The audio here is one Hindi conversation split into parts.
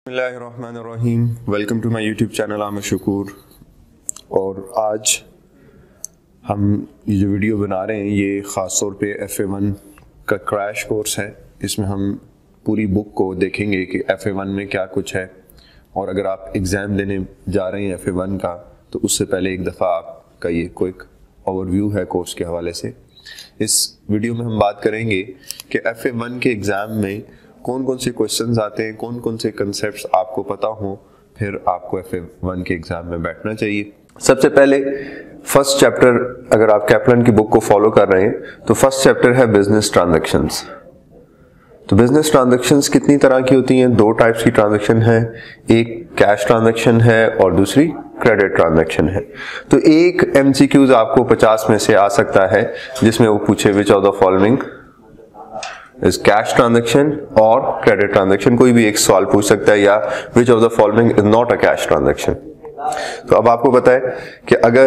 बिस्मिल्लाहिर्रहमानिर्रहीम। Welcome to my YouTube channel Aamir Shakoor. और आज हम ये जो वीडियो बना रहे हैं ये ख़ास तौर पे FA1 का क्रैश कोर्स है। इसमें हम पूरी बुक को देखेंगे कि FA1 में क्या कुछ है, और अगर आप एग्ज़ाम देने जा रहे हैं FA1 का तो उससे पहले एक दफ़ा आपका ये क्विक ओवरव्यू है कोर्स के हवाले से। इस वीडियो में हम बात करेंगे कि FA1 के एग्ज़ाम में कौन कौन से क्वेश्चंस आते हैं, कौन कौन से कंसेप्ट्स आपको पता हो, फिर आपको FA1 के एग्ज़ाम में बैठना चाहिए। सबसे पहले फर्स्ट चैप्टर, अगर आप कैपलन की बुक को फॉलो कर रहे हैं तो फर्स्ट चैप्टर है बिजनेस ट्रांजैक्शंस। तो बिजनेस ट्रांजैक्शंस कितनी तरह की होती हैं? दो टाइप्स की ट्रांजैक्शन है, एक कैश ट्रांजैक्शन है और दूसरी क्रेडिट ट्रांजैक्शन है। तो एक MCQs आपको 50 में से आ सकता है जिसमें वो पूछे which of the following is cash transaction और क्रेडिट ट्रांजैक्शन। कोई भी एक सवाल पूछ सकता है, या which of the following is not a cash transaction. तो अब आपको पता है कि अगर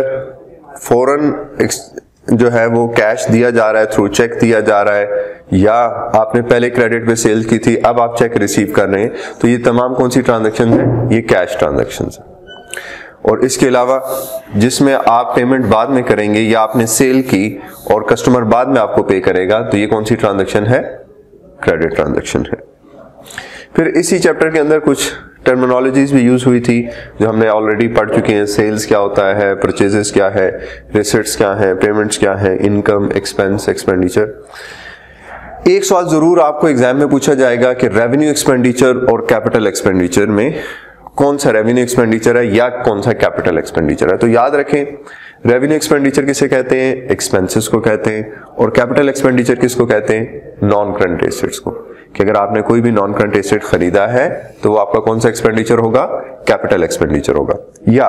फौरन जो है वो कैश दिया जा रहा है, थ्रू चेक दिया जा रहा है, या आपने पहले क्रेडिट पे सेल की थी अब आप चेक रिसीव कर रहे हैं, तो ये तमाम कौन सी ट्रांजैक्शन है? ये कैश ट्रांजैक्शन है। और इसके अलावा जिसमें आप पेमेंट बाद में करेंगे या आपने सेल की और कस्टमर बाद में आपको पे करेगा, तो ये कौन सी ट्रांजैक्शन है? क्रेडिट ट्रांजैक्शन है। फिर इसी चैप्टर के अंदर कुछ टर्मिनोलॉजीज भी यूज हुई थी जो हमने ऑलरेडी पढ़ चुके हैं। सेल्स क्या होता है, परचेजेस क्या है, रिसिट्स क्या है, पेमेंट्स क्या है, इनकम, एक्सपेंस, एक्सपेंडिचर। एक सवाल जरूर आपको एग्जाम में पूछा जाएगा कि रेवेन्यू एक्सपेंडिचर और कैपिटल एक्सपेंडिचर में कौन सा रेवेन्यू एक्सपेंडिचर है या कौन सा कैपिटल एक्सपेंडिचर है। तो याद रखें, रेवेन्यू एक्सपेंडिचर किसे कहते हैं? एक्सपेंसेस को कहते हैं। और कैपिटल एक्सपेंडिचर किसको कहते हैं? नॉन करंट एसेट्स को। कि अगर आपने कोई भी नॉन करंट एसेट खरीदा है तो वो आपका कौन सा एक्सपेंडिचर होगा? कैपिटल एक्सपेंडिचर होगा। या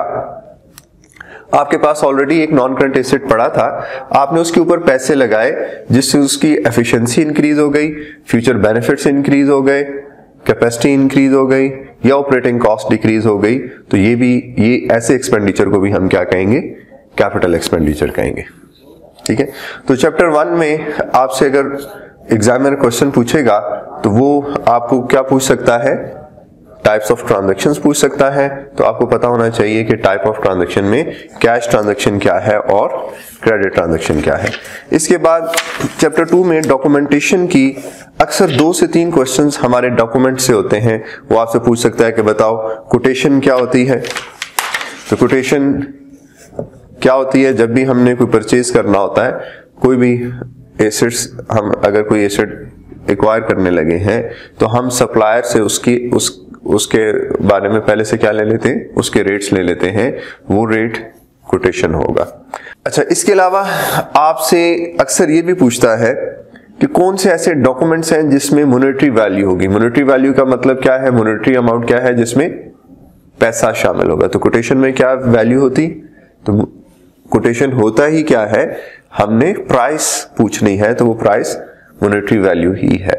आपके पास ऑलरेडी एक नॉन करंट एसेट पड़ा था, आपने उसके ऊपर पैसे लगाए जिससे उसकी एफिशिएंसी इंक्रीज हो गई, फ्यूचर बेनिफिट्स इंक्रीज हो गए, कैपेसिटी इंक्रीज हो गई, या ऑपरेटिंग कॉस्ट डिक्रीज हो गई, तो ये ऐसे एक्सपेंडिचर को भी हम क्या कहेंगे? कैपिटल एक्सपेंडिचर कहेंगे। ठीक है। तो चैप्टर 1 में आपसे अगर एग्जामिनर क्वेश्चन पूछेगा तो वो आपको क्या पूछ सकता है? टाइप्स ऑफ ट्रांजैक्शंस पूछ सकता है। तो आपको पता होना चाहिए कि टाइप ऑफ ट्रांजैक्शन में कैश ट्रांजैक्शन क्या है और क्रेडिट ट्रांजैक्शन क्या है। इसके बाद चैप्टर 2 में डॉक्यूमेंटेशन की अक्सर 2 से 3 क्वेश्चंस हमारे डॉक्यूमेंट से होते हैं। वो आपसे पूछ सकता है कि बताओ कोटेशन क्या होती है। तो कोटेशन क्या होती है? जब भी हमने कोई परचेज करना होता है, कोई भी एसेट्स, हम अगर कोई एसेट एक्वायर करने लगे हैं तो हम सप्लायर से उसके बारे में पहले से क्या ले लेते हैं? उसके रेट्स ले लेते हैं। वो रेट कोटेशन होगा। अच्छा, इसके अलावा आपसे अक्सर ये भी पूछता है कि कौन से ऐसे डॉक्यूमेंट्स हैं जिसमें मॉनेटरी वैल्यू होगी। मॉनेटरी वैल्यू का मतलब क्या है? मॉनेटरी अमाउंट क्या है जिसमें पैसा शामिल होगा। तो कोटेशन में क्या वैल्यू होती? तो कोटेशन होता ही क्या है? हमने प्राइस पूछनी है, तो वो प्राइस मॉनेटरी वैल्यू ही है।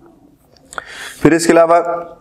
फिर इसके अलावा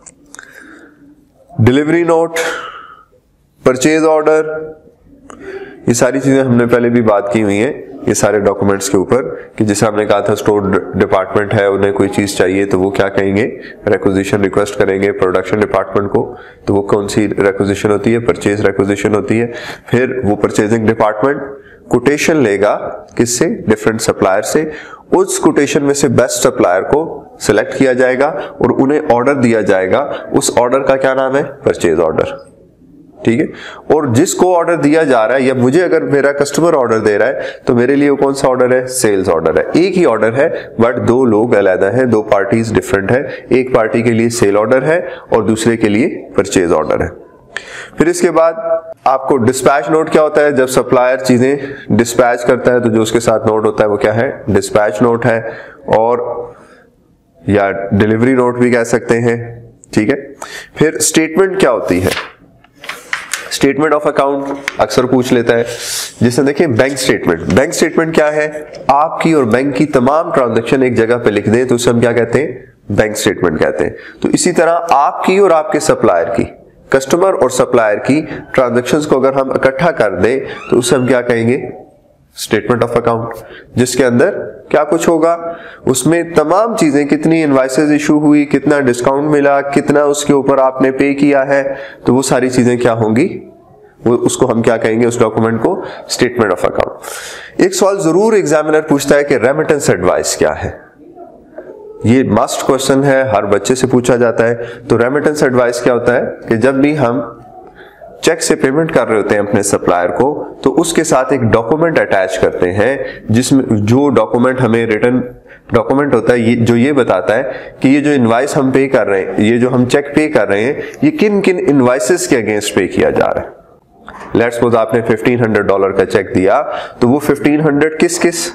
डिलीवरी नोट, परचेज ऑर्डर, ये सारी चीजें हमने पहले भी बात की हुई हैं। ये सारे डॉक्यूमेंट्स के ऊपर कि जैसे हमने कहा था स्टोर डिपार्टमेंट है, उन्हें कोई चीज चाहिए तो वो क्या कहेंगे? रिक्विजिशन रिक्वेस्ट करेंगे प्रोडक्शन डिपार्टमेंट को। तो वो कौन सी रिक्विजिशन होती है? परचेज रिक्विजिशन होती है। फिर वो परचेजिंग डिपार्टमेंट कोटेशन लेगा किससे? डिफरेंट सप्लायर से। उस कोटेशन में से बेस्ट सप्लायर को सिलेक्ट किया जाएगा और उन्हें ऑर्डर दिया जाएगा। उस ऑर्डर का क्या नाम है? Purchase order. ठीक है। और जिसको ऑर्डर दिया जा रहा है, या मुझे अगर मेरा कस्टमर ऑर्डर दे रहा है तो मेरे लिए वो कौन सा ऑर्डर है? सेल्स ऑर्डर है। एक ही ऑर्डर है बट 2 लोग अलग हैं, 2 पार्टीज डिफरेंट है। एक पार्टी के लिए सेल ऑर्डर है और दूसरे के लिए परचेज ऑर्डर है। फिर इसके बाद आपको डिस्पैच नोट क्या होता है? जब सप्लायर चीजें डिस्पैच करता है तो जो उसके साथ नोट होता है वो क्या है? डिस्पैच नोट है, और या डिलीवरी नोट भी कह सकते हैं। ठीक है। फिर स्टेटमेंट क्या होती है? स्टेटमेंट ऑफ अकाउंट अक्सर पूछ लेता है। जैसे देखिए बैंक स्टेटमेंट। बैंक स्टेटमेंट क्या है? आपकी और बैंक की तमाम ट्रांजैक्शन एक जगह पे लिख दें तो उसे हम क्या कहते हैं? बैंक स्टेटमेंट कहते हैं। तो इसी तरह आपकी और आपके सप्लायर की, कस्टमर और सप्लायर की ट्रांजैक्शंस को अगर हम इकट्ठा कर दें तो उसे हम क्या कहेंगे? स्टेटमेंट ऑफ अकाउंट, जिसके अंदर क्या कुछ होगा, उसमें तमाम चीजें, कितनी इनवाइसेस इशू हुई, कितना डिस्काउंट मिला, कितना उसके ऊपर आपने पे किया है, तो वो सारी चीजें क्या होंगी, वो उसको हम क्या कहेंगे, उस डॉक्यूमेंट को स्टेटमेंट ऑफ अकाउंट। एक सवाल जरूर एग्जामिनर पूछता है कि रेमिटेंस एडवाइस क्या है। ये मस्ट क्वेश्चन है, हर बच्चे से पूछा जाता है। तो रेमिटेंस एडवाइस क्या होता है कि जब भी हम चेक से पेमेंट कर रहे होते हैं अपने सप्लायर को, तो उसके साथ एक डॉक्यूमेंट अटैच करते हैं, जिसमें जो डॉक्यूमेंट हमें रिटर्न डॉक्यूमेंट होता है, ये जो ये बताता है कि ये जो इनवाइस हम पे कर रहे हैं, ये जो हम चेक पे कर रहे हैं, ये किन किन इनवाइसेस के अगेंस्ट पे किया जा रहा है। लेट्स सपोज आपने $1500 का चेक दिया, तो वो 1500 किस किस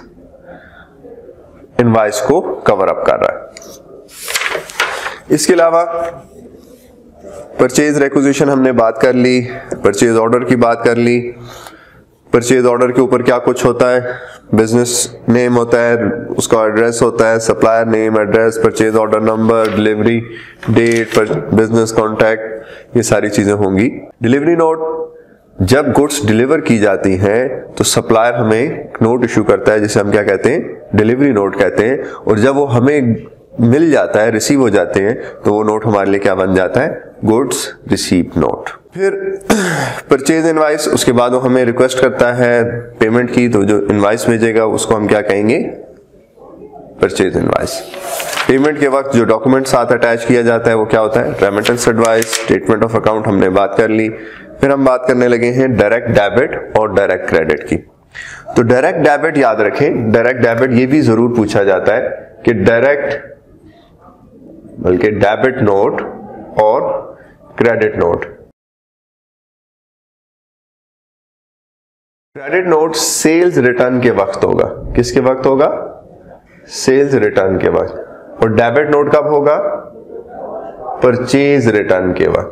इनवाइस को कवर अप कर रहा है। इसके अलावा परचेज रिक्विजिशन हमने बात कर ली, परचेज ऑर्डर की बात कर ली। परचेज ऑर्डर के ऊपर क्या कुछ होता है, बिजनेस नेम होता है, उसका एड्रेस होता है, supplier name, address, purchase order number, delivery date, business contact, ये सारी चीजें होंगी। डिलीवरी नोट, जब गुड्स डिलीवर की जाती हैं तो सप्लायर हमें नोट इशू करता है, जिसे हम क्या कहते हैं, डिलीवरी नोट कहते हैं। और जब वो हमें मिल जाता है, रिसीव हो जाते हैं, तो वो नोट हमारे लिए क्या बन जाता है, गुड्स रिसीव्ड नोट। फिर परचेज इनवाइस, उसके बाद वो हमें रिक्वेस्ट करता है पेमेंट की, तो जो इनवाइस भेजेगा उसको हम क्या कहेंगे, परचेज इनवाइस। पेमेंट के वक्त जो डॉक्यूमेंट साथ अटैच किया जाता है वो क्या होता है, remittance advice. Statement of account हमने बात कर ली। फिर हम बात करने लगे हैं डायरेक्ट डेबिट और डायरेक्ट क्रेडिट की। तो डायरेक्ट डेबिट याद रखें, डायरेक्ट डेबिट ये भी जरूर पूछा जाता है कि डायरेक्ट, बल्कि डेबिट नोट और credit note. Credit note sales return के वक्त होगा। किसके वक्त होगा, सेल्स रिटर्न के वक्त। और डेबिट नोट कब होगा, परचेज रिटर्न के वक्त।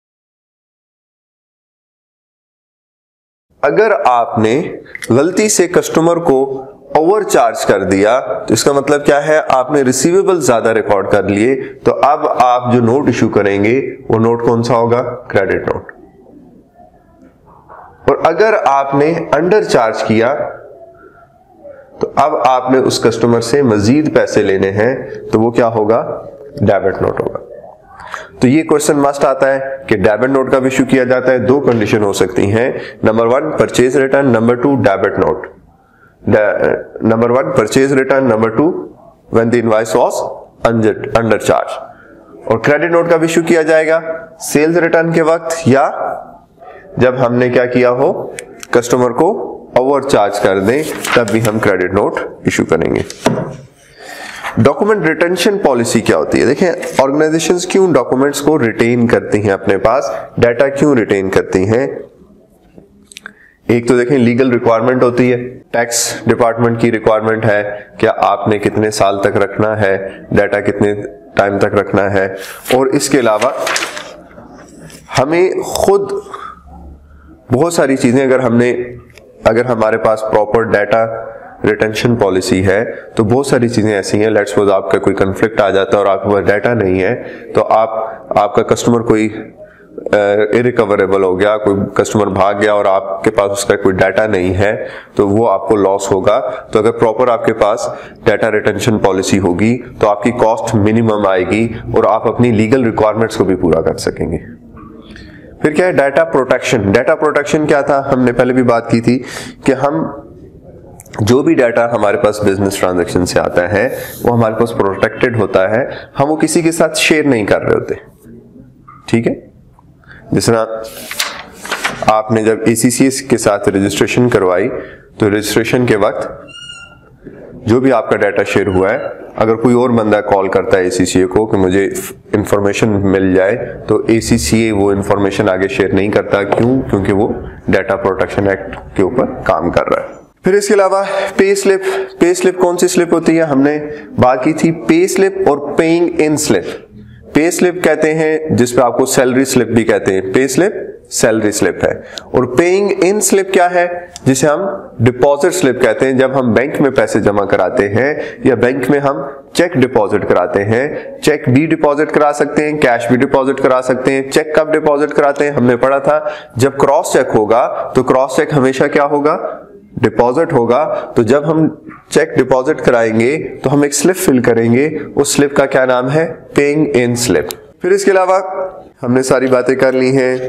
अगर आपने गलती से कस्टमर को ओवर चार्ज कर दिया, तो इसका मतलब क्या है, आपने रिसीवेबल ज्यादा रिकॉर्ड कर लिए, तो अब आप जो नोट इशू करेंगे वो नोट कौन सा होगा, क्रेडिट नोट। और अगर आपने अंडर चार्ज किया, तो अब आपने उस कस्टमर से मजीद पैसे लेने हैं, तो वो क्या होगा, डेबिट नोट होगा। तो ये क्वेश्चन मस्ट आता है कि डेबिट नोट का इशू किया जाता है। दो कंडीशन हो सकती हैं, number 1 purchase return, number 2 debit note. Number 1 purchase return, number 2 when the invoice was under charge. और क्रेडिट नोट का इशू किया जाएगा सेल्स रिटर्न के वक्त, या जब हमने क्या किया हो, कस्टमर को ओवर चार्ज कर दें, तब भी हम क्रेडिट नोट इशू करेंगे। डॉक्यूमेंट रिटेंशन पॉलिसी क्या होती है। देखें, ऑर्गेनाइजेशंस क्यों डॉक्यूमेंट्स को रिटेन करती हैं अपने पास, डाटा क्यों रिटेन करती हैं। एक तो देखें लीगल रिक्वायरमेंट होती है, टैक्स डिपार्टमेंट की रिक्वायरमेंट है, क्या आपने कितने साल तक रखना है डाटा, कितने टाइम तक रखना है। और इसके अलावा हमें खुद बहुत सारी चीजें, अगर हमारे पास प्रॉपर डाटा रिटेंशन पॉलिसी है, तो बहुत सारी चीजें ऐसी हैं, लेट्स सपोज आपका कोई कन्फ्लिक्ट आ जाता है और आपके पास डाटा नहीं है, तो आपका कस्टमर कोई इरिकवरेबल हो गया, कोई कस्टमर भाग गया और आपके पास उसका कोई डाटा नहीं है, तो वो आपको लॉस होगा। तो अगर प्रॉपर आपके पास डाटा रिटेंशन पॉलिसी होगी, तो आपकी कॉस्ट मिनिमम आएगी और आप अपनी लीगल रिक्वायरमेंट्स को भी पूरा कर सकेंगे। फिर क्या है, डाटा प्रोटेक्शन। डाटा प्रोटेक्शन क्या था, हमने पहले भी बात की थी कि हम जो भी डाटा हमारे पास बिजनेस ट्रांजैक्शन से आता है वो हमारे पास प्रोटेक्टेड होता है, हम वो किसी के साथ शेयर नहीं कर रहे होते। ठीक है, जिस तरह आपने जब ACCA के साथ रजिस्ट्रेशन करवाई, तो रजिस्ट्रेशन के वक्त जो भी आपका डाटा शेयर हुआ है, अगर कोई और बंदा कॉल करता है ACCA को कि मुझे इंफॉर्मेशन मिल जाए, तो ACCA वो इंफॉर्मेशन आगे शेयर नहीं करता। क्यों? क्योंकि वो डाटा प्रोटेक्शन एक्ट के ऊपर काम कर रहा है। फिर इसके अलावा पे स्लिप। पे स्लिप कौन सी स्लिप होती है, हमने बात की थी पे स्लिप और paying in slip. Pay slip कहते हैं जिसपे आपको सैलरी स्लिप भी कहते हैं, पे स्लिप सैलरी स्लिप है। और पेइंग इन स्लिप क्या है, जिसे हम डिपॉजिट स्लिप कहते हैं। जब हम बैंक में पैसे जमा कराते हैं या बैंक में हम चेक डिपॉजिट कराते हैं, चेक भी डिपॉजिट करा सकते हैं, कैश भी डिपॉजिट करा सकते हैं। चेक कब डिपॉजिट कराते हैं, हमने पढ़ा था जब क्रॉस चेक होगा, तो क्रॉस चेक हमेशा क्या होगा, डिपॉजिट होगा, तो जब हम चेक डिपॉजिट कराएंगे तो हम एक स्लिप फिल करेंगे, उस स्लिप का क्या नाम है, पेइंग इन स्लिप। फिर इसके अलावा हमने सारी बातें कर ली हैं,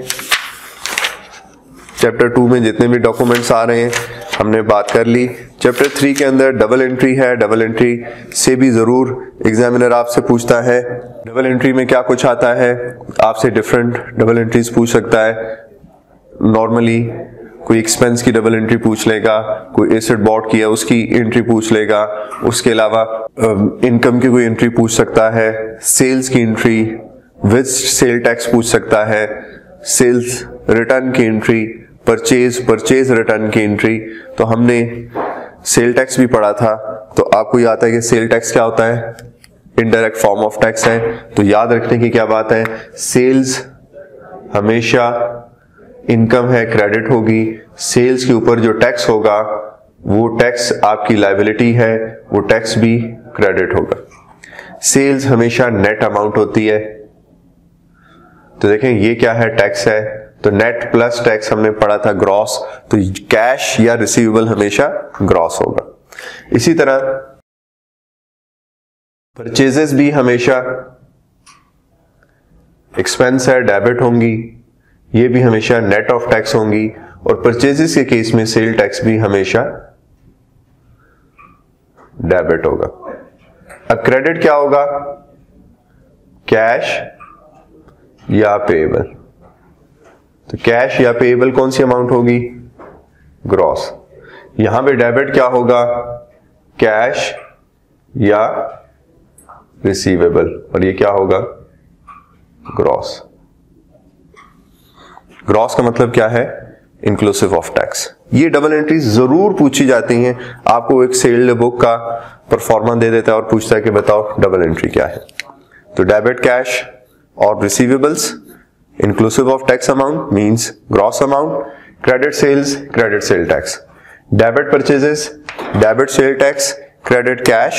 चैप्टर 2 में जितने भी डॉक्यूमेंट्स आ रहे हैं हमने बात कर ली। चैप्टर 3 के अंदर डबल एंट्री है, डबल एंट्री से भी जरूर एग्जामिनर आपसे पूछता है डबल एंट्री में क्या कुछ आता है, आपसे डिफरेंट डबल एंट्रीज पूछ सकता है। नॉर्मली कोई एक्सपेंस की डबल एंट्री पूछ लेगा, कोई एसेट बॉट की है उसकी एंट्री पूछ लेगा, उसके अलावा इनकम की कोई एंट्री पूछ सकता है, सेल्स की एंट्री विद सेल टैक्स पूछ सकता है, सेल्स रिटर्न की एंट्री, परचेज रिटर्न की एंट्री। तो हमने सेल टैक्स भी पढ़ा था, तो आपको याद है कि सेल टैक्स क्या होता है, इनडायरेक्ट फॉर्म ऑफ टैक्स है। तो याद रखने की क्या बात है, सेल्स हमेशा इनकम है, क्रेडिट होगी, सेल्स के ऊपर जो टैक्स होगा वो टैक्स आपकी लायबिलिटी है, वो टैक्स भी क्रेडिट होगा। सेल्स हमेशा नेट अमाउंट होती है, तो देखें ये क्या है, टैक्स है, तो नेट प्लस टैक्स हमने पढ़ा था ग्रॉस, तो कैश या रिसीवेबल हमेशा ग्रॉस होगा। इसी तरह परचेजेस भी हमेशा एक्सपेंस है, डेबिट होंगी, ये भी हमेशा नेट ऑफ टैक्स होंगी, और परचेजेस के केस में सेल टैक्स भी हमेशा डेबिट होगा। अब क्रेडिट क्या होगा, कैश या पेएबल, तो कैश या पेएबल कौन सी अमाउंट होगी, ग्रॉस। यहां पे डेबिट क्या होगा, कैश या रिसीवेबल, और ये क्या होगा, ग्रॉस। ग्रॉस का मतलब क्या है, इंक्लूसिव ऑफ टैक्स। ये डबल एंट्रीज जरूर पूछी जाती हैं, आपको एक सेल्ड बुक का परफॉर्मा दे देता है और पूछता है कि बताओ डबल एंट्री क्या है। तो डेबिट कैश और receivables inclusive of tax amount means gross amount, credit sales, credit sale tax, debit purchases, debit sale tax, credit cash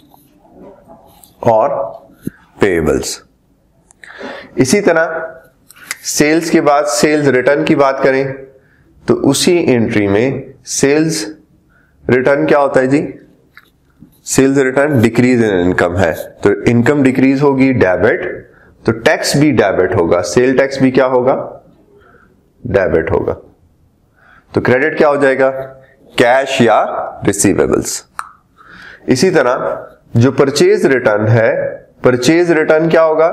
और payables। इसी तरह सेल्स के बाद सेल्स रिटर्न की बात करें तो उसी एंट्री में सेल्स रिटर्न क्या होता है जी, sales return decrease in income है, तो इनकम डिक्रीज होगी डेबिट, तो टैक्स भी डेबिट होगा, सेल टैक्स भी क्या होगा, डेबिट होगा। तो क्रेडिट क्या हो जाएगा, कैश या रिसीवेबल्स। इसी तरह जो परचेज रिटर्न है, परचेज रिटर्न क्या होगा,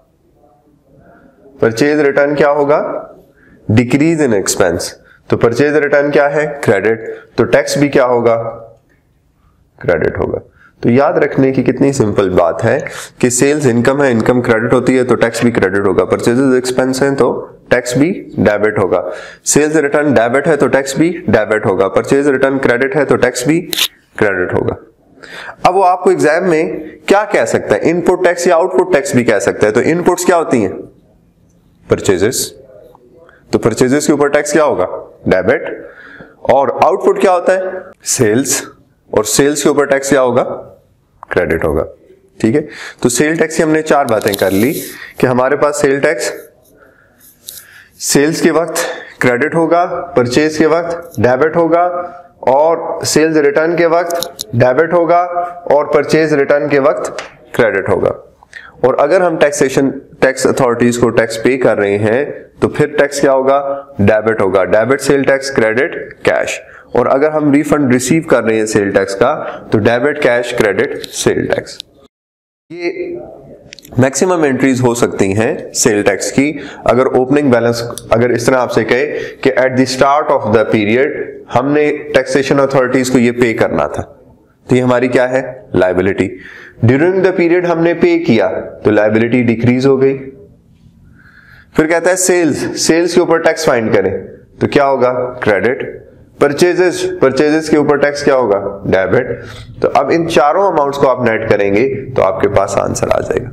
परचेज रिटर्न क्या होगा, डिक्रीज इन एक्सपेंस, तो परचेज रिटर्न क्या है, क्रेडिट, तो टैक्स भी क्या होगा, क्रेडिट होगा। तो याद रखने की कितनी सिंपल बात है कि सेल्स इनकम है, इनकम क्रेडिट होती है तो टैक्स भी क्रेडिट होगा, परचेजेस एक्सपेंस है तो टैक्स भी डेबिट होगा, सेल्स रिटर्न डेबिट है तो टैक्स भी डेबिट होगा, परचेज रिटर्न क्रेडिट है तो टैक्स भी क्रेडिट होगा। अब वो आपको एग्जाम में क्या कह सकता है, इनपुट टैक्स या आउटपुट टैक्स भी कह सकता है। तो इनपुट्स क्या होती हैं, परचेजेस, तो परचेजेस के ऊपर टैक्स क्या होगा, डेबिट, और आउटपुट क्या होता है, सेल्स, और सेल्स के ऊपर टैक्स क्या होगा, क्रेडिट होगा। ठीक है, तो सेल टैक्स की हमने 4 बातें कर ली कि हमारे पास सेल टैक्स सेल्स के वक्त क्रेडिट होगा, परचेज के वक्त डेबिट होगा, और सेल्स रिटर्न के वक्त डेबिट होगा, और परचेज रिटर्न के वक्त क्रेडिट होगा। और अगर हम टैक्स अथॉरिटीज को टैक्स पे कर रहे हैं तो फिर टैक्स क्या होगा, डेबिट होगा, debit sale tax, credit cash. और अगर हम रिफंड रिसीव कर रहे हैं सेल टैक्स का तो debit cash, credit sale tax. ये मैक्सिमम एंट्रीज हो सकती हैं सेल टैक्स की। अगर ओपनिंग बैलेंस अगर इस तरह आपसे कहे कि at the start of the period हमने टैक्सेशन अथॉरिटीज को ये पे करना था, तो ये हमारी क्या है, लायबिलिटी। ड्यूरिंग द पीरियड हमने पे किया तो लायबिलिटी डिक्रीज हो गई। फिर कहता है सेल्स के ऊपर टैक्स फाइंड करें तो क्या होगा, क्रेडिट। परचेजेस के ऊपर टैक्स क्या होगा, डेबिट। तो अब इन चारों अमाउंट्स को आप नेट करेंगे तो आपके पास आंसर आ जाएगा।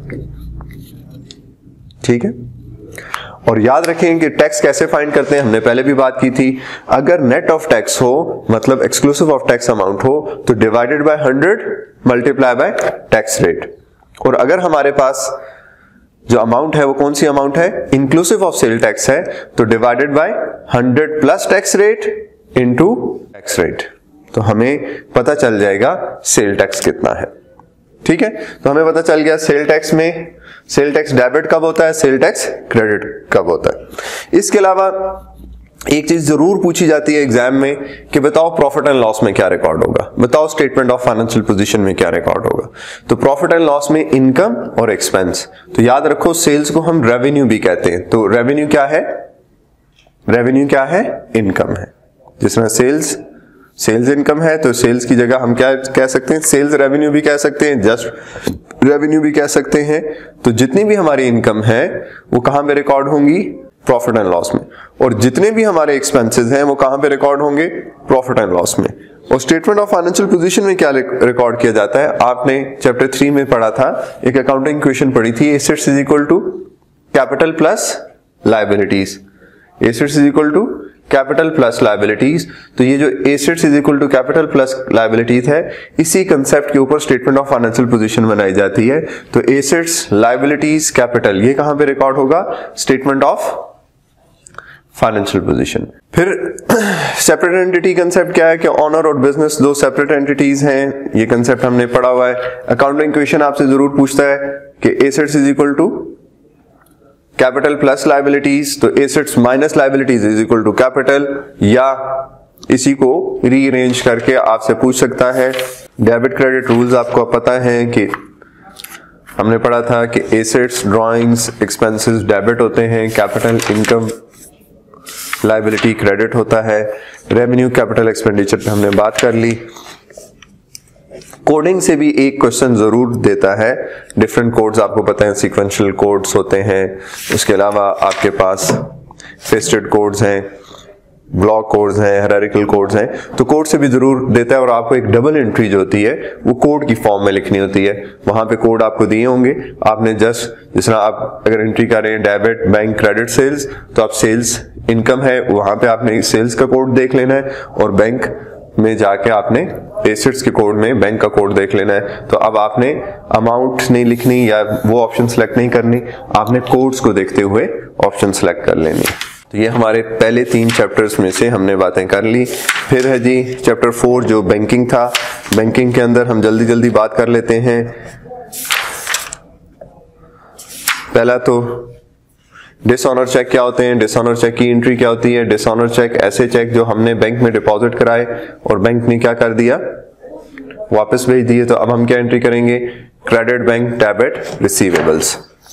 ठीक है, और याद रखें कि टैक्स कैसे फाइंड करते हैं, हमने पहले भी बात की थी। अगर नेट ऑफ टैक्स हो, मतलब एक्सक्लूसिव ऑफ टैक्स अमाउंट हो, तो divided by 100 multiply by tax rate. और अगर हमारे पास जो अमाउंट है वो कौन सी अमाउंट है, इंक्लूसिव ऑफ सेल टैक्स है, तो divided by 100 plus tax rate into tax rate, तो हमें पता चल जाएगा सेल टैक्स कितना है। ठीक है, तो हमें पता चल गया सेल टैक्स में सेल टैक्स डेबिट कब होता है, सेल टैक्स क्रेडिट कब होता है। इसके अलावा एक चीज जरूर पूछी जाती है एग्जाम में कि बताओ प्रॉफिट एंड लॉस में क्या रिकॉर्ड होगा, बताओ स्टेटमेंट ऑफ फाइनेंशियल पोजीशन में क्या रिकॉर्ड होगा। तो प्रॉफिट एंड लॉस में इनकम और एक्सपेंस, तो याद रखो सेल्स को हम रेवेन्यू भी कहते हैं। तो रेवेन्यू क्या है, रेवेन्यू क्या है, इनकम है। जिसमें सेल्स इनकम है तो सेल्स की जगह हम क्या कह सकते हैं, सेल्स रेवेन्यू भी कह सकते हैं, जस्ट रेवेन्यू भी कह सकते हैं। तो जितनी भी हमारी इनकम है वो कहां पे रिकॉर्ड होंगी, प्रॉफिट एंड लॉस में, और जितने भी हमारे एक्सपेंसेस हैं वो कहां पे रिकॉर्ड होंगे, प्रॉफिट एंड लॉस में। और स्टेटमेंट ऑफ फाइनेंशियल पोजीशन में क्या रिकॉर्ड किया जाता है, आपने चैप्टर 3 में पढ़ा था, एक अकाउंटिंग इक्वेशन पढ़ी थी, assets is equal to capital plus liabilities, assets is equal to capital plus liabilities. तो ये जो assets is equal to capital plus liabilities है, इसी कंसेप्ट के ऊपर स्टेटमेंट ऑफ फाइनेंशियल पोजीशन बनाई जाती है। तो एसेट्स, लायबिलिटीज, कैपिटल, ये कहां पे रिकॉर्ड होगा, स्टेटमेंट ऑफ फाइनेंशियल पोजीशन। फिर सेपरेट एंटिटी कंसेप्ट क्या है कि ऑनर और बिजनेस दो सेपरेट एंटिटीज हैं, ये कंसेप्ट हमने पढ़ा हुआ है। अकाउंटिंग क्वेश्चन आपसे जरूर पूछता है कि assets is equal to capital plus liabilities, तो assets minus liabilities is equal to capital, या इसी को रीअरेंज करके आपसे पूछ सकता है। डेबिट क्रेडिट रूल्स आपको पता है कि हमने पढ़ा था कि एसेट्स, ड्राइंग्स, एक्सपेंसेस डेबिट होते हैं, कैपिटल, इनकम, लायबिलिटी क्रेडिट होता है। रेवेन्यू, कैपिटल एक्सपेंडिचर पे हमने बात कर ली। कोडिंग से भी एक क्वेश्चन जरूर देता है, डिफरेंट कोड्स आपको पता है, सीक्वेंशियल कोड्स होते हैं, उसके अलावा आपके पास फेस्टेड कोड्स हैं, ब्लॉक कोड्स हैं, हायरार्किकल कोड्स हैं, तो कोड से भी जरूर देता है। और आपको एक डबल एंट्री जो होती है वो कोड की फॉर्म में लिखनी होती है, वहां पे कोड आपको दिए होंगे, आपने जस्ट जिस तरह आप अगर एंट्री करें डेबिट, बैंक, क्रेडिट, सेल्स, तो आप सेल्स इनकम है वहां पे आपने सेल्स का कोड देख लेना है, और बैंक में जाके आपने एसेट्स के कोड में बैंक का कोड देख लेना है। तो अब आपने अमाउंट नहीं लिखनी या वो ऑप्शन सेलेक्ट नहीं करनी, आपने कोड्स को देखते हुए ऑप्शन सेलेक्ट कर लेनी। तो ये हमारे पहले 3 चैप्टर्स में से हमने बातें कर ली। फिर है जी चैप्टर 4 जो बैंकिंग था। बैंकिंग के अंदर हम जल्दी जल्दी बात कर लेते हैं। पहला तो डिसऑनर चेक क्या होते हैं, डिसऑनर चेक की एंट्री क्या होती है। डिसऑनर चेक ऐसे चेक जो हमने बैंक में डिपॉजिट कराए और बैंक ने क्या कर दिया, वापस भेज दिए। तो अब हम क्या एंट्री करेंगे, credit bank debit receivables.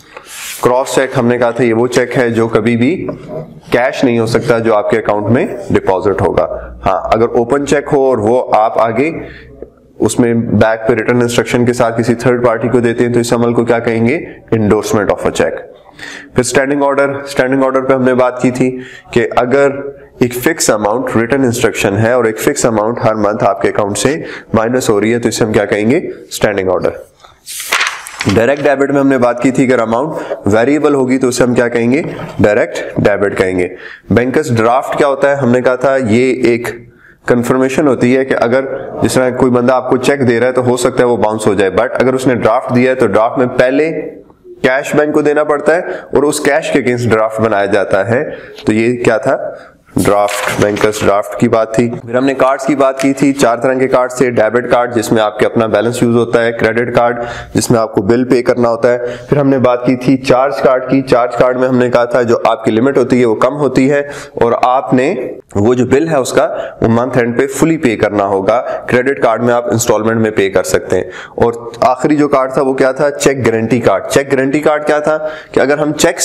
Cross cheque हमने कहा था ये वो चेक है जो कभी भी कैश नहीं हो सकता, जो आपके अकाउंट में डिपॉजिट होगा। हाँ, अगर ओपन चेक हो और वो आप आगे उसमें बैक पे रिटर्न इंस्ट्रक्शन के साथ किसी थर्ड पार्टी को देते हैं तो इस अमल को क्या कहेंगे, इंडोर्समेंट ऑफ अ चेक। फिर स्टैंडिंग ऑर्डर पे हमने बात की थी कि अगर एक फिक्स अमाउंट रिटर्न इंस्ट्रक्शन है और एक फिक्स अमाउंट हर मंथ आपके अकाउंट से माइनस हो रही है तो इसे हम क्या कहेंगे, स्टैंडिंग ऑर्डर। डायरेक्ट डेबिट में हमने बात की थी अगर अमाउंट वेरिएबल होगी तो उसे हम क्या कहेंगे, डायरेक्ट डेबिट कहेंगे। बैंकर्स ड्राफ्ट क्या होता है, हमने कहा था ये एक कंफर्मेशन होती है कि अगर जिस तरह कोई बंदा आपको चेक दे रहा है तो हो सकता है वो बाउंस हो जाए, बट अगर उसने ड्राफ्ट दिया है तो ड्राफ्ट में पहले कैश बैंक को देना पड़ता है और उस कैश के अगेंस्ट ड्राफ्ट बनाया जाता है। तो ये क्या था, ड्राफ्ट, बैंकर्स ड्राफ्ट की बात थी। फिर हमने कार्ड्स की बात की थी, 4 तरह के कार्ड थे। डेबिट कार्ड जिसमें आपके अपना बैलेंस यूज होता है, क्रेडिट कार्ड जिसमें आपको बिल पे करना होता है। फिर हमने बात की थी चार्ज कार्ड की। चार्ज कार्ड में हमने कहा था जो आपकी लिमिट होती है वो कम होती है और आपने वो जो बिल है उसका वो मंथ एंड पे फुली पे करना होगा। क्रेडिट कार्ड में आप इंस्टॉलमेंट में पे कर सकते हैं। और आखिरी जो कार्ड था वो क्या था, cheque guarantee card. Cheque guarantee card क्या था कि अगर हम चेक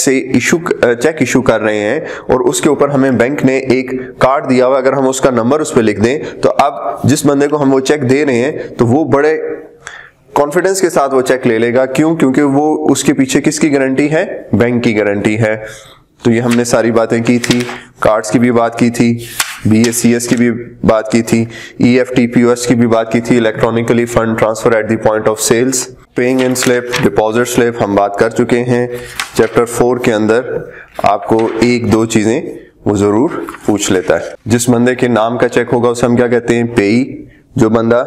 इशू कर रहे हैं और उसके ऊपर हमें बैंक ने एक कार्ड दिया हुआ, अगर हम उसका नंबर उस पर लिख दें तो अब जिस बंदे को हम वो चेक दे रहे हैं तो वो बड़े कॉन्फिडेंस के साथ वो चेक ले लेगा। क्यों? क्योंकि वो उसके पीछे किसकी गारंटी है, बैंक की गारंटी है। तो ये हमने सारी बातें की थी, कार्ड्स की भी बात की थी, BACS की भी बात की थी, EFT POS की भी बात की थी, electronically fund transfer at the point of sales, paying in slip, deposit slip हम बात कर चुके हैं। चैप्टर 4 के अंदर आपको 1-2 चीजें वो जरूर पूछ लेता है। जिस बंदे के नाम का चेक होगा उसे हम क्या कहते हैं, पेई। जो बंदा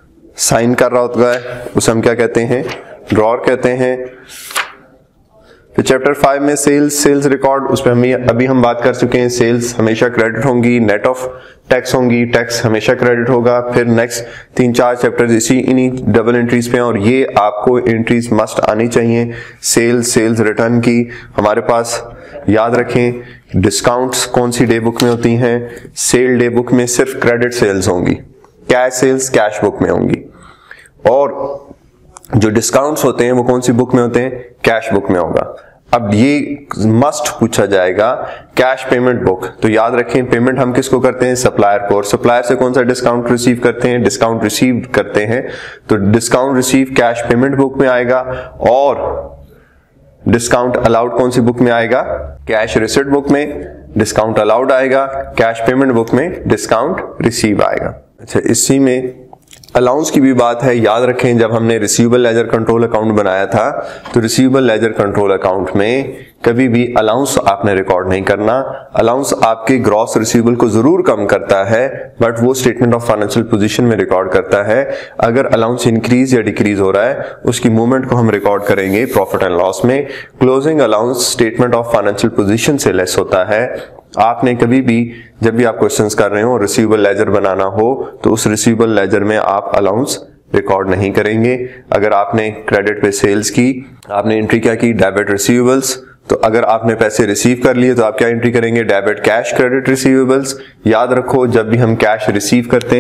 साइन कर रहा होता है उसे हम क्या कहते हैं, ड्रॉअर कहते हैं। फिर चैप्टर 5 में सेल्स रिकॉर्ड, उस पर अभी हम बात कर चुके हैं। सेल्स हमेशा क्रेडिट होंगी, नेट ऑफ टैक्स होंगी, टैक्स हमेशा क्रेडिट होगा। फिर नेक्स्ट 3-4 चैप्टर इन्हीं डबल एंट्रीज पे हैं और ये आपको एंट्रीज मस्ट आनी चाहिए। सेल्स रिटर्न की हमारे पास याद रखें। डिस्काउंट्स कौन सी डे बुक में होती हैं? सेल डे बुक में सिर्फ क्रेडिट सेल्स होंगी, कैश सेल्स कैश बुक में होंगी। और जो डिस्काउंट्स होते हैं वो कौन सी बुक में होते हैं? कैश बुक में होगा। अब ये मस्ट पूछा जाएगा कैश पेमेंट बुक, तो याद रखें पेमेंट हम किसको करते हैं? सप्लायर को। और सप्लायर से कौन सा डिस्काउंट रिसीव करते हैं? डिस्काउंट रिसीव करते हैं, तो discount receive cash payment book में आएगा। और डिस्काउंट अलाउड कौन सी बुक में आएगा? कैश रिसिप्ट बुक में डिस्काउंट अलाउड आएगा, कैश पेमेंट बुक में डिस्काउंट रिसीव आएगा। अच्छा, इसी में अलाउंस की भी बात है। याद रखें जब हमने रिसीवेबल लेजर कंट्रोल अकाउंट बनाया था तो रिसीवेबल लेजर कंट्रोल अकाउंट में कभी भी अलाउंस आपने रिकॉर्ड नहीं करना। अलाउंस आपके ग्रॉस रिसीवेबल को जरूर कम करता है बट वो स्टेटमेंट ऑफ फाइनेंशियल पोजीशन में रिकॉर्ड करता है। अगर अलाउंस इंक्रीज या डिक्रीज हो रहा है उसकी मूवमेंट को हम रिकॉर्ड करेंगे प्रॉफिट एंड लॉस में। Closing allowance statement of financial position से लेस होता है। आपने कभी भी जब भी आप क्वेश्चंस कर रहे हो रिसीवेबल लेजर बनाना हो तो उस रिसीवेबल लेजर में आप अलाउंस रिकॉर्ड नहीं करेंगे। अगर आपने क्रेडिट पे सेल्स की, आपने एंट्री क्या की? Debit receivables. तो अगर आपने पैसे रिसीव कर लिए तो आप क्या एंट्री करेंगे? Debit cash credit receivables. याद रखो जब भी हम कैश रिसीव करते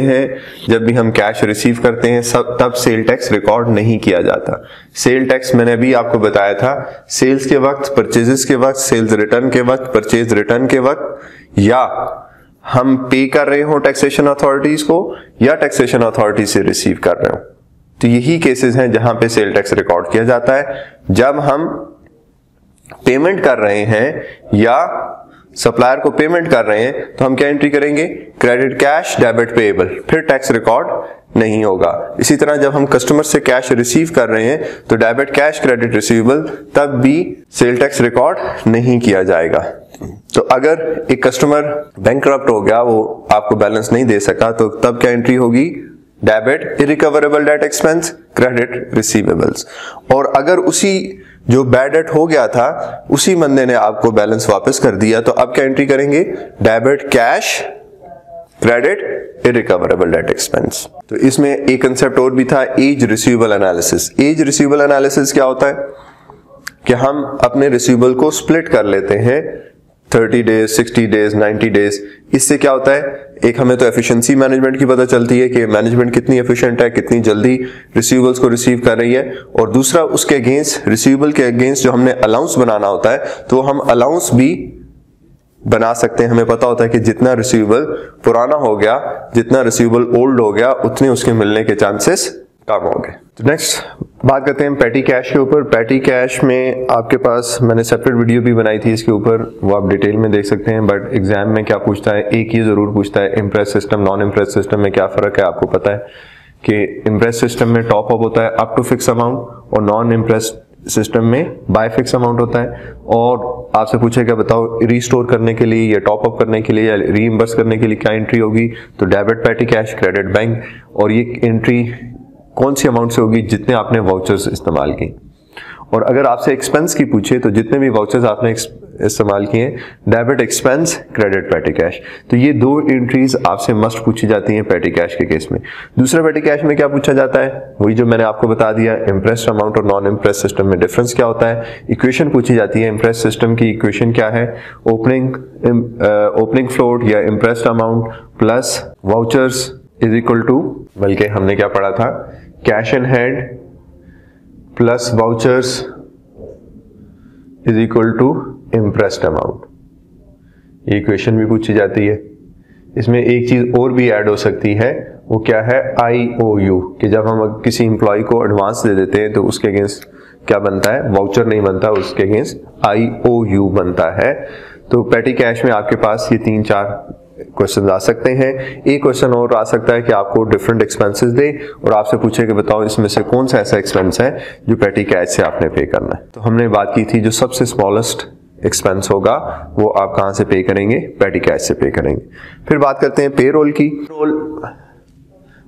हैं तब सेल टैक्स रिकॉर्ड नहीं किया जाता। सेल टैक्स मैंने अभी आपको बताया था, सेल्स के वक्त, परचेजेस के वक्त, सेल्स रिटर्न के वक्त, परचेज रिटर्न के वक्त, या हम पे कर रहे हो टैक्सेशन अथॉरिटीज को या टैक्सेशन अथॉरिटी से रिसीव कर रहे हो, तो यही केसेस हैं जहां पे सेल टैक्स रिकॉर्ड किया जाता है। जब हम पेमेंट कर रहे हैं या सप्लायर को पेमेंट कर रहे हैं तो हम क्या एंट्री करेंगे? क्रेडिट कैश डेबिट पेएबल, फिर टैक्स रिकॉर्ड नहीं होगा। इसी तरह जब हम कस्टमर से कैश रिसीव कर रहे हैं तो डेबिट कैश क्रेडिट रिसीवेबल, तब भी सेल टैक्स रिकॉर्ड नहीं किया जाएगा। तो अगर एक कस्टमर बैंकक्रप्ट हो गया, वो आपको बैलेंस नहीं दे सका, तो तब क्या एंट्री होगी? Debit irrecoverable debt expense credit receivables. और अगर उसी जो बैड डेट हो गया था उसी बंदे ने आपको बैलेंस वापस कर दिया तो अब क्या एंट्री करेंगे? Debit cash credit irrecoverable debt expense. तो इसमें एक कंसेप्ट और भी था, age receivable analysis. Age receivable analysis क्या होता है कि हम अपने रिसीवेबल को स्प्लिट कर लेते हैं 30 डेज, 60 डेज, 90 डेज। इससे क्या होता है? एक हमें तो एफिशिएंसी मैनेजमेंट की पता चलती है कि मैनेजमेंट कितनी एफिशिएंट है, कितनी जल्दी रिसीवेबल्स को रिसीव कर रही है। और दूसरा उसके अगेंस्ट, रिसीवेबल के अगेंस्ट जो हमने अलाउंस बनाना होता है तो हम अलाउंस भी बना सकते हैं। हमें पता होता है कि जितना रिसीवेबल पुराना हो गया, जितना रिसीवेबल ओल्ड हो गया, उतने उसके मिलने के चांसेस कम हो गए। तो नेक्स्ट बात करते हैं पेटी कैश के ऊपर। पेटी कैश में आपके पास मैंने सेपरेट वीडियो भी बनाई थी इसके ऊपर, वो आप डिटेल में देख सकते हैं। बट एग्जाम में क्या पूछता है, एक ये जरूर पूछता है, imprest system non imprest system में क्या फर्क है? आपको पता है कि इम्प्रेस सिस्टम में टॉप अप होता है अप टू फिक्स अमाउंट और नॉन इम्प्रेस सिस्टम में बाय फिक्स अमाउंट होता है। और आपसे पूछेगा बताओ रिस्टोर करने के लिए या टॉप अप करने के लिए या रीइंबर्स करने के लिए क्या एंट्री होगी? तो डेबिट पेटी कैश क्रेडिट बैंक। और ये एंट्री कौन सी अमाउंट से होगी? जितने आपने वाउचर्स इस्तेमाल किए। और अगर आपसे एक्सपेंस की पूछे तो जितने भी वाउचर्स आपने इस्तेमाल किए, debit expense credit petty cash. तो ये दो एंट्रीज आपसे मस्ट पूछी जाती हैं पेटी कैश के केस में। दूसरा पेटी कैश में क्या पूछा जाता है? वही जो मैंने आपको बता दिया, इम्प्रेस्ड अमाउंट और नॉन इम्प्रेस्ड सिस्टम में डिफरेंस क्या होता है। इक्वेशन पूछी जाती है, इम्प्रेस्ड सिस्टम की इक्वेशन क्या है? ओपनिंग फ्लोट या imprested amount plus vouchers is equal to, बल्कि हमने क्या पढ़ा था, cash in hand plus vouchers is equal to imprested amount. ये इक्वेशन भी पूछी जाती है। इसमें एक चीज और भी ऐड हो सकती है, वो क्या है? IOU, कि जब हम किसी इंप्लॉय को एडवांस दे देते हैं तो उसके अगेंस्ट क्या बनता है? वाउचर नहीं बनता, उसके अगेंस्ट IOU बनता है। तो पेटी कैश में आपके पास ये 3-4 क्वेश्चन आ सकते हैं। एक क्वेश्चन और आ सकता है कि आपको डिफरेंट एक्सपेंसेस दे और आपसे पूछे कि बताओ इसमें से कौन सा ऐसा एक्सपेंस है जो पेटी कैश से आपने पे करना है। तो हमने बात की थी जो सबसे स्मॉलेस्ट एक्सपेंस होगा वो आप कहां से पे करेंगे? पेटी कैश से पे करेंगे। फिर बात करते हैं पेरोल की। पेरोल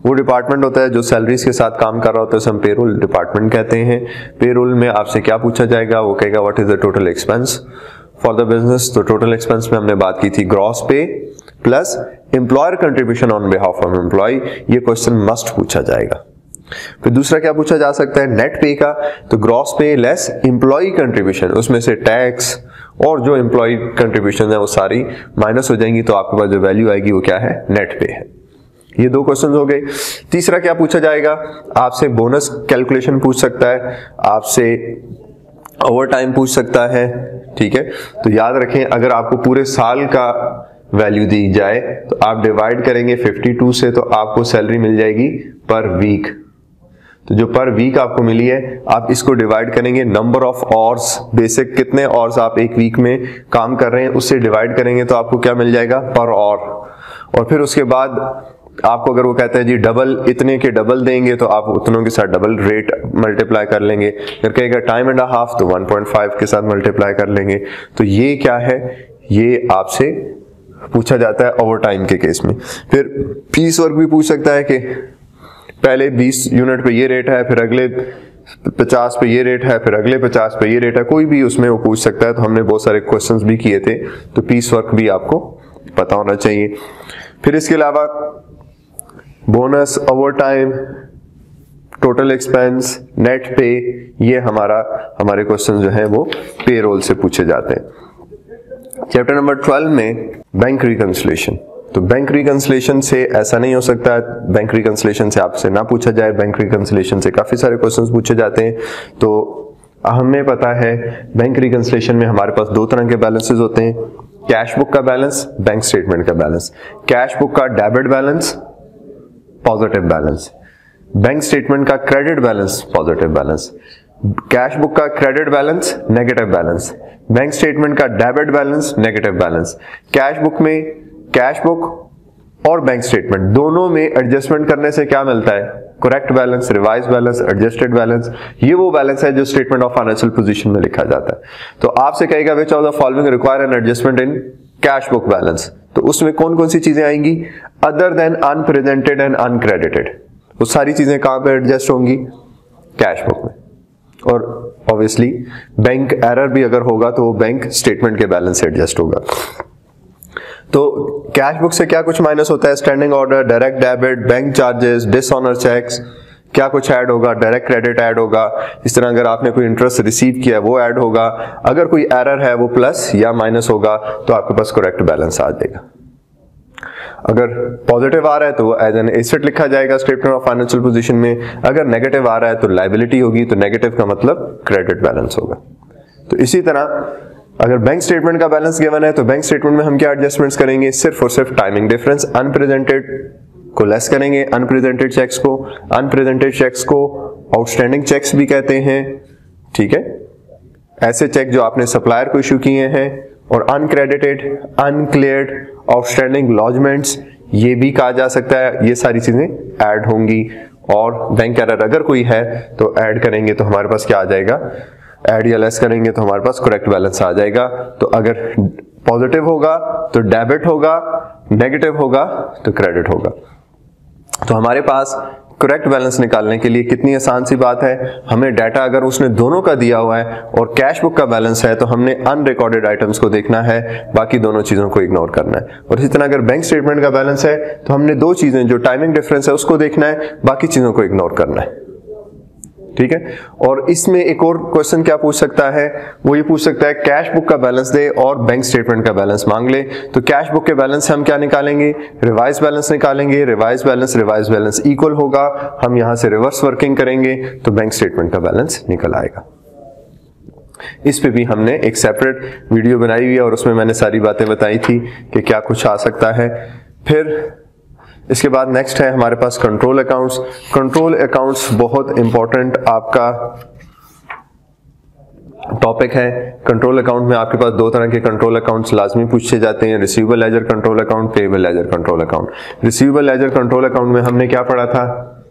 वो डिपार्टमेंट होता है जो सैलरीज के साथ काम कर रहा होता है, उसे हम पेरोल डिपार्टमेंट कहते हैं। पेरोल में आपसे क्या पूछा जाएगा, वो कहेगा what is the total expense for the business. तो टोटल एक्सपेंस में हमने बात की थी gross pay plus employer contribution on behalf of employee, ये क्वेश्चन मस्ट पूछा जाएगा। फिर दूसरा क्या पूछा जा सकता है, नेट पे का, तो ग्रॉस पे लेस एम्प्लॉय कंट्रीब्यूशन, उसमें से टैक्स और जो एम्प्लॉय कंट्रीब्यूशन है वो सारी माइनस हो जाएंगी, तो आपके पास जो वैल्यू आएगी वो क्या है, नेट पे है। ये दो क्वेश्चन हो गए। तीसरा क्या पूछा जाएगा, आपसे बोनस कैलकुलेशन पूछ सकता है, आपसे ओवर टाइम पूछ सकता है, ठीक है। तो याद रखें, अगर आपको पूरे साल का वैल्यू दी जाए तो आप डिवाइड करेंगे 52 से, तो आपको सैलरी मिल जाएगी पर वीक। तो जो पर वीक आपको मिली है, आप इसको डिवाइड करेंगे नंबर ऑफ आवर्स, बेसिक कितने आवर्स आप एक वीक में काम कर रहे हैं उससे डिवाइड करेंगे, तो आपको क्या मिल जाएगा, पर आवर। और फिर उसके बाद आपको अगर वो कहते हैं जी डबल, इतने के डबल देंगे, तो आप उतनों के साथ डबल रेट मल्टीप्लाई कर लेंगे। फिर कहेगा टाइम एंड हाफ, तो 1.5 के साथ मल्टीप्लाई कर लेंगे। तो ये क्या है, ये आपसे पूछा जाता है ओवर टाइम के केस में। फिर पीस वर्क भी पूछ सकता है कि पहले 20 यूनिट पे ये रेट है, फिर अगले 50 पे ये रेट है, फिर अगले 50 पे ये रेट है, कोई भी उसमें वो पूछ सकता है। तो हमने बहुत सारे क्वेश्चंस भी किए थे, तो पीस वर्क भी आपको पता होना चाहिए। फिर इसके अलावा bonus, overtime, total expense, net pay, ये हमारे क्वेश्चन जो है वो पेरोल से पूछे जाते हैं। चैप्टर नंबर 12 में बैंक रिकंसिलिएशन। तो बैंक रिकंसिलिएशन से ऐसा नहीं हो सकता है, बैंक रिकंसिलिएशन से आपसे ना पूछा जाए। बैंक रिकंसिलिएशन से काफी सारे क्वेश्चंस पूछे जाते हैं। तो हमें पता है बैंक रिकंसिलिएशन में हमारे पास दो तरह के बैलेंसेस होते हैं, कैश बुक का बैलेंस, बैंक स्टेटमेंट का बैलेंस। कैश बुक का debit balance, positive balance, bank statement का credit balance, positive balance. Cash book का credit balance, negative balance, bank statement का debit balance, negative balance. Cash book में कैश बुक और बैंक स्टेटमेंट दोनों में एडजस्टमेंट करने से क्या मिलता है, correct balance, revise balance, adjusted balance. ये वो बैलेंस है जो स्टेटमेंट ऑफ फाइनेंशियल पोजीशन में लिखा जाता है। तो आपसे कहेगा which of the following require an adjustment in cash book balance, तो उसमें कौन कौन सी चीजें आएंगी, other than unpresented and uncredited. वो सारी चीजें कहां पे एडजस्ट होंगी, कैश बुक में। और ऑब्वियसली बैंक एरर भी अगर होगा तो वो बैंक स्टेटमेंट के बैलेंस से एडजस्ट होगा। तो कैश बुक से क्या कुछ माइनस होता है, standing order, direct debit, bank charges, dishonour cheques, क्या कुछ ऐड होगा, डायरेक्ट क्रेडिट ऐड होगा। इस तरह अगर आपने कोई इंटरेस्ट रिसीव किया है वो ऐड होगा। अगर कोई एरर है वो प्लस या माइनस होगा, तो आपके पास करेक्ट बैलेंस आ जाएगा। अगर पॉजिटिव आ रहा है तो वो एज एन एसेट लिखा जाएगा स्टेटमेंट ऑफ फाइनेंशियल पोजीशन में। अगर नेगेटिव आ रहा है तो लायबिलिटी होगी, तो नेगेटिव का मतलब क्रेडिट बैलेंस होगा। तो इसी तरह अगर बैंक स्टेटमेंट का बैलेंस गिवन है तो बैंक स्टेटमेंट में हम क्या एडजस्टमेंट्स करेंगे, सिर्फ और सिर्फ टाइमिंग डिफरेंस, अनप्रेजेंटेड को लेस करेंगे, अनप्रेजेंटेड चेक्स को आउटस्टैंडिंग चेक्स भी कहते हैं, ठीक है। ऐसे चेक जो आपने सप्लायर को इशू किए हैं, और अनक्रेडिटेड, अनक्लियर्ड, आउटस्टैंडिंग लॉजमेंट्स, ये भी कहा जा सकता है। ये सारी चीजें ऐड होंगी, और बैंक एरर अगर कोई है तो ऐड करेंगे तो हमारे पास क्या आ जाएगा, ऐड या लेस करेंगे तो हमारे पास करेक्ट बैलेंस आ जाएगा। तो अगर पॉजिटिव होगा तो डेबिट होगा, नेगेटिव होगा तो क्रेडिट होगा। तो हमारे पास करेक्ट बैलेंस निकालने के लिए कितनी आसान सी बात है, हमें डाटा अगर उसने दोनों का दिया हुआ है और कैश बुक का बैलेंस है तो हमने अनरिकॉर्डेड आइटम्स को देखना है, बाकी दोनों चीजों को इग्नोर करना है। और इसी तरह अगर बैंक स्टेटमेंट का बैलेंस है तो हमने दो चीजें, जो टाइमिंग डिफरेंस है उसको देखना है, बाकी चीजों को इग्नोर करना है, ठीक है। और इसमें एक और क्वेश्चन क्या पूछ सकता है, वो ये पूछ सकता है कैश बुक का बैलेंस दे और बैंक स्टेटमेंट का बैलेंस मांग ले। तो कैश बुक के बैलेंस से हम क्या निकालेंगे, रिवाइज बैलेंस निकालेंगे। रिवाइज बैलेंस इक्वल होगा, हम यहां से रिवर्स वर्किंग करेंगे तो बैंक स्टेटमेंट का बैलेंस निकल आएगा। इस पे भी हमने एक सेपरेट वीडियो बनाई हुई है और उसमें मैंने सारी बातें बताई थी कि क्या कुछ आ सकता है। फिर इसके बाद नेक्स्ट है हमारे पास कंट्रोल अकाउंट्स। कंट्रोल अकाउंट्स बहुत इंपॉर्टेंट आपका टॉपिक है। कंट्रोल अकाउंट में आपके पास दो तरह के कंट्रोल अकाउंट्स लाजमी पूछे जाते हैं, receivable ledger control account, payable ledger control account. Receivable ledger control account में हमने क्या पढ़ा था,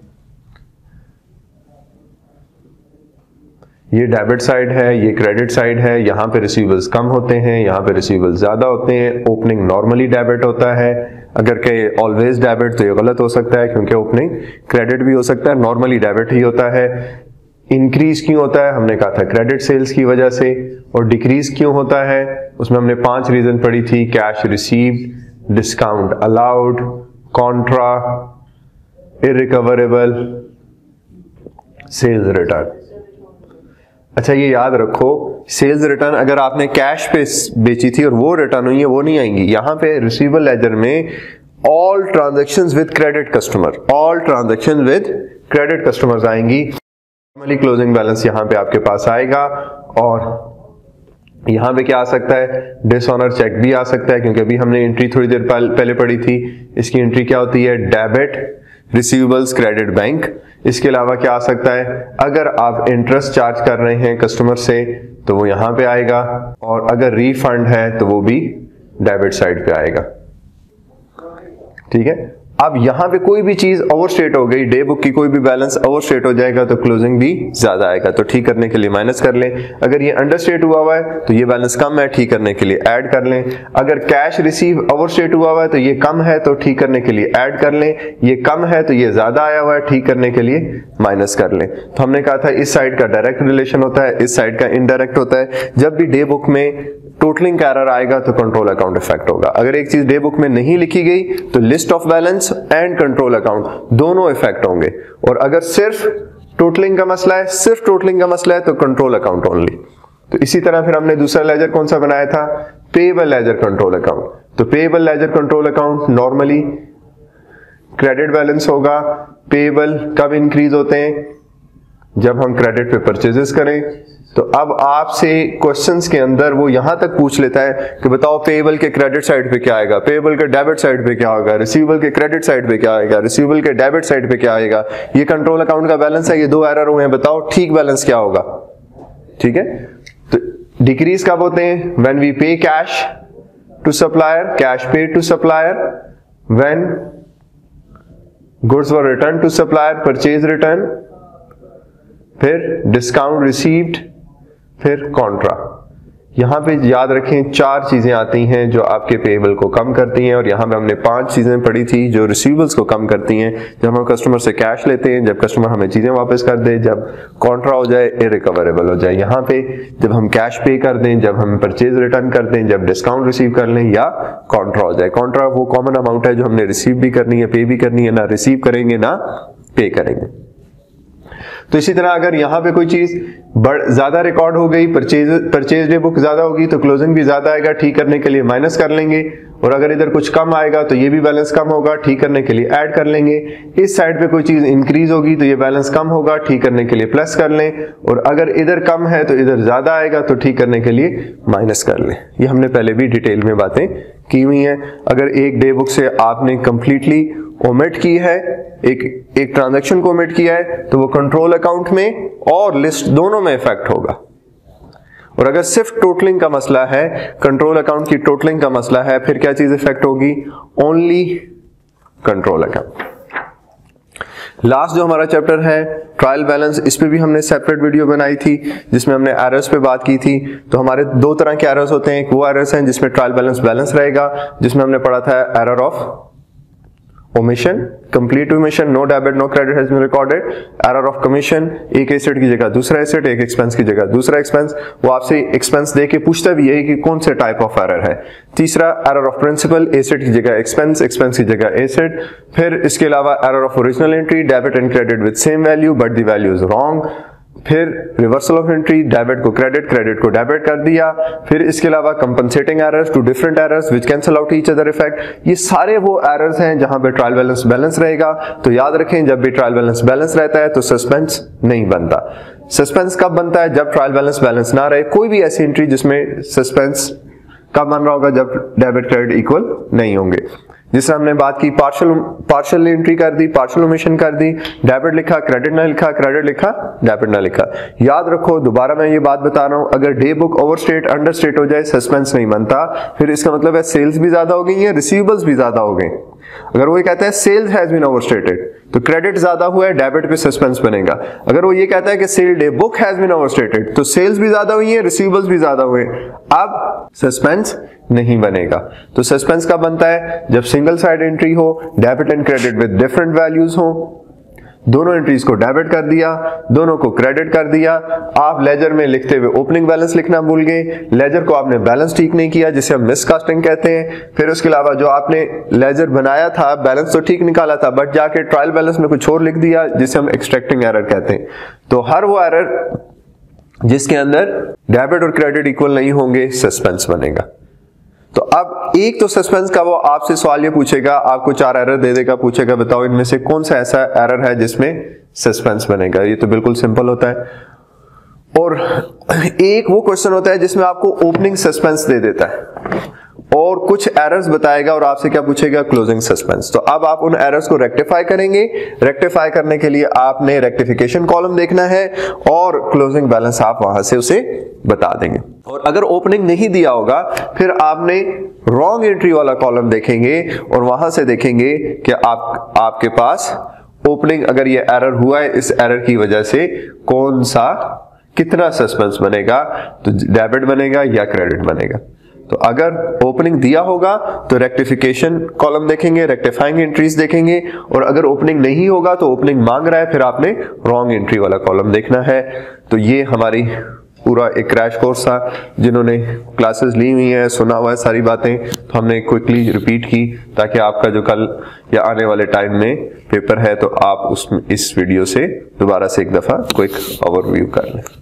ये डेबिट साइड है, ये क्रेडिट साइड है, यहाँ पे रिसीवेबल्स कम होते हैं, यहाँ पे रिसीवेबल्स ज्यादा होते हैं। ओपनिंग नॉर्मली डेबिट होता है, अगर कहे ऑलवेज डेबिट तो ये गलत हो सकता है, क्योंकि ओपनिंग क्रेडिट भी हो सकता है, नॉर्मली डेबिट ही होता है। इंक्रीज क्यों होता है, हमने कहा था क्रेडिट सेल्स की वजह से। और डिक्रीज क्यों होता है, उसमें हमने 5 रीजन पढ़ी थी, cash received, discount allowed, contra, irrecoverable, sales return. अच्छा ये याद रखो, सेल्स रिटर्न अगर आपने कैश पे बेची थी और वो रिटर्न हुई है, वो नहीं आएंगी। यहां पे रिसीवेबल लेजर में all transactions with credit customer, all transaction with credit customers आएंगी। नॉर्मली क्लोजिंग बैलेंस यहां पे आपके पास आएगा। और यहां पे क्या आ सकता है, डिसऑनर चेक भी आ सकता है, क्योंकि अभी हमने एंट्री थोड़ी देर पहले पढ़ी थी। इसकी एंट्री क्या होती है, डेबिट रिसीवेबल्स क्रेडिट बैंक। इसके अलावा क्या आ सकता है, अगर आप इंटरेस्ट चार्ज कर रहे हैं कस्टमर से तो वो यहां पे आएगा, और अगर रिफंड है तो वो भी डेबिट साइड पे आएगा। ठीक है, अब यहां पे कोई भी चीज ओवरस्टेट हो गई, डे बुक की कोई भी बैलेंस ओवरस्टेट हो जाएगा तो क्लोजिंग भी ज्यादा आएगा, तो ठीक करने के लिए माइनस कर लें। अगर ये अंडरस्टेट हुआ हुआ है तो ये बैलेंस कम है, ठीक करने के लिए ऐड कर लें। अगर कैश रिसीव ओवरस्टेट हुआ हुआ है तो ये कम है, तो ठीक करने के लिए ऐड कर लें। ये कम है तो ये ज्यादा आया हुआ है, ठीक करने के लिए माइनस कर लें। तो हमने कहा था इस साइड का डायरेक्ट रिलेशन होता है, इस साइड का इनडायरेक्ट होता है। जब भी डे बुक में टोटलिंग का एरर आएगा तो कंट्रोल अकाउंट इफेक्ट होगा। अगर एक चीज डे बुक में नहीं लिखी गई तो list of balance and control account दोनों इफेक्ट होंगे। और अगर सिर्फ टोटलिंग का मसला है, सिर्फ टोटलिंग का मसला है तो कंट्रोल अकाउंट ओनली। तो इसी तरह फिर हमने दूसरा लेजर कौन सा बनाया था, पेएबल लेजर कंट्रोल अकाउंट। तो payable ledger control account normally credit balance होगा। पेएबल कब इंक्रीज होते हैं, जब हम क्रेडिट पे परचेजेस करें। तो अब आपसे क्वेश्चंस के अंदर वो यहां तक पूछ लेता है कि बताओ पेएबल के क्रेडिट साइड पे क्या आएगा, पेएबल के डेबिट साइड पे क्या होगा, रिसीवेबल के क्रेडिट साइड पे क्या आएगा, रिसीवेबल के डेबिट साइड पे क्या आएगा। ये कंट्रोल अकाउंट का बैलेंस है, ये 2 एरर हुए हैं, बताओ ठीक बैलेंस क्या होगा। ठीक है, तो डिक्रीज कब होते हैं, when we pay cash to supplier, cash paid to supplier, when goods were return to supplier, purchase return, फिर डिस्काउंट रिसीव्ड, फिर कॉन्ट्रा। यहां पे याद रखें 4 चीजें आती हैं जो आपके पेएबल को कम करती हैं, और यहां पे हमने 5 चीजें पढ़ी थी जो रिसीवेबल्स को कम करती हैं। जब हम कस्टमर से कैश लेते हैं, जब कस्टमर हमें चीजें वापस कर दे, जब कॉन्ट्रा हो जाए, इरिकवरेबल हो जाए। यहां पे जब हम कैश पे कर दें, जब हम परचेज रिटर्न कर दें, जब डिस्काउंट रिसीव कर लें, या कॉन्ट्रा हो जाए। कॉन्ट्रा वो कॉमन अमाउंट है जो हमने रिसीव भी करनी है, पे भी करनी है, ना रिसीव करेंगे ना पे करेंगे। तो इसी तरह अगर यहां पे कोई चीज ज्यादा रिकॉर्ड हो गई, परचेज डे बुक ज्यादा होगी तो क्लोजिंग भी ज्यादा आएगा, ठीक करने के लिए माइनस कर लेंगे। और अगर इधर कुछ कम आएगा तो ये भी बैलेंस कम होगा, ठीक करने के लिए ऐड कर लेंगे। इस साइड पे कोई चीज इंक्रीज होगी तो ये बैलेंस कम होगा, ठीक करने के लिए प्लस कर लें। और अगर इधर कम है तो इधर ज्यादा आएगा, तो ठीक करने के लिए माइनस कर लें। ये हमने पहले भी डिटेल में बातें की हुई हैं। अगर एक डे बुक से आपने कंप्लीटली ओमिट की है, एक ट्रांजैक्शन को ओमिट किया है, तो वो कंट्रोल अकाउंट में और लिस्ट दोनों में इफेक्ट होगा। और अगर सिर्फ टोटलिंग का मसला है, कंट्रोल अकाउंट की टोटलिंग का मसला है, फिर क्या चीज इफेक्ट होगी, ओनली कंट्रोल अकाउंट। लास्ट जो हमारा चैप्टर है ट्रायल बैलेंस, इस पे भी हमने सेपरेट वीडियो बनाई थी जिसमें हमने एरर्स पे बात की थी। तो हमारे 2 तरह के एरर्स होते हैं, एक वो एरर्स हैं जिसमें ट्रायल बैलेंस रहेगा, जिसमें हमने पढ़ा था error of omission, complete omission, no debit no credit has been recorded. Error of commission, एक एसेट की जगह दूसरा एसेट, एक एक्सपेंस की जगह दूसरा एक्सपेंस। वो आपसे एक्सपेंस देके पूछता भी है कि कौन से टाइप ऑफ एरर है। तीसरा एरर ऑफ प्रिंसिपल, एसेट की जगह एक्सपेंस, एक्सपेंस की जगह एसेट। फिर इसके अलावा error of original entry, debit and credit with same value but the value is wrong. फिर रिवर्सल ऑफ एंट्री, डेबिट को क्रेडिट, क्रेडिट को डेबिट कर दिया। फिर इसके अलावा compensating errors two different errors which cancel out each other effect. ये सारे वो एरर्स हैं जहां पे ट्रायल बैलेंस रहेगा। तो याद रखें, जब भी ट्रायल बैलेंस रहता है तो सस्पेंस नहीं बनता। सस्पेंस कब बनता है, जब ट्रायल बैलेंस ना रहे। कोई भी ऐसी एंट्री जिसमें सस्पेंस कब बन रहा होगा, जब डेबिट क्रेडिट इक्वल नहीं होंगे। जिससे हमने बात की, पार्शियल एंट्री कर दी, पार्शियल ओमिशन कर दी, डेबिट लिखा क्रेडिट ना लिखा, क्रेडिट लिखा डेबिट ना लिखा। याद रखो, दोबारा मैं ये बात बता रहा हूं, अगर डे बुक ओवरस्टेट अंडरस्टेट हो जाए, सस्पेंस नहीं बनता। फिर इसका मतलब है सेल्स भी ज्यादा हो गई है, रिसीवेबल्स भी ज्यादा हो गए। अगर वो कहता है सेल्स हैज बीन ओवरस्टेटेड, तो क्रेडिट ज्यादा हुआ है, डेबिट पे सस्पेंस बनेगा। अगर वो ये कहता है कि sale day book has been overstated, तो सेल्स भी ज्यादा हुई है, रिसीवेबल्स भी ज्यादा हुए, अब सस्पेंस नहीं बनेगा। तो सस्पेंस कब बनता है? जब सिंगल साइड एंट्री हो, debit and credit with different values हो, दोनों एंट्रीज को डेबिट कर दिया, दोनों को क्रेडिट कर दिया। आप लेजर में लिखते हुए ओपनिंग बैलेंस लिखना भूल गए, लेजर को आपने बैलेंस ठीक नहीं किया जिसे हम मिसकास्टिंग कहते हैं। फिर उसके अलावा जो आपने लेजर बनाया था, बैलेंस तो ठीक निकाला था, बट जाके ट्रायल बैलेंस में कुछ और लिख दिया जिसे हम एक्सट्रैक्टिंग एरर कहते हैं। तो हर वो एरर जिसके अंदर डेबिट और क्रेडिट इक्वल नहीं होंगे, सस्पेंस बनेगा। तो अब एक तो सस्पेंस का वो आपसे सवाल ये पूछेगा, आपको 4 एरर दे देगा, पूछेगा बताओ इनमें से कौन सा ऐसा एरर है जिसमें सस्पेंस बनेगा। ये तो बिल्कुल सिंपल होता है। और एक वो क्वेश्चन होता है जिसमें आपको ओपनिंग सस्पेंस दे देता है और कुछ एरर्स बताएगा और आपसे क्या पूछेगा? Closing suspense. तो अब आप उन एरर्स को रेक्टिफाई करेंगे। रेक्टिफाई करने के लिए आपने रेक्टिफिकेशन कॉलम देखना है और क्लोजिंग बैलेंस आप वहां से उसे बता देंगे। और अगर ओपनिंग नहीं दिया होगा, फिर आपने रॉन्ग एंट्री वाला कॉलम देखेंगे और वहां से देखेंगे कि आपके पास ओपनिंग अगर ये एरर हुआ है, इस एरर की वजह से कौन सा कितना सस्पेंस बनेगा, तो डेबिट बनेगा या क्रेडिट बनेगा। तो अगर ओपनिंग दिया होगा तो रेक्टिफिकेशन कॉलम देखेंगे, रेक्टिफाइंग एंट्रीज देखेंगे, और अगर ओपनिंग नहीं होगा तो ओपनिंग मांग रहा है, फिर आपने रॉन्ग एंट्री वाला कॉलम देखना है। तो ये हमारी पूरा एक क्रैश कोर्स था। जिन्होंने क्लासेस ली हुई हैं, सुना हुआ है सारी बातें, तो हमने क्विकली रिपीट की ताकि आपका जो कल या आने वाले टाइम में पेपर है तो आप इस वीडियो से दोबारा से एक दफा क्विक ओवरव्यू कर लें।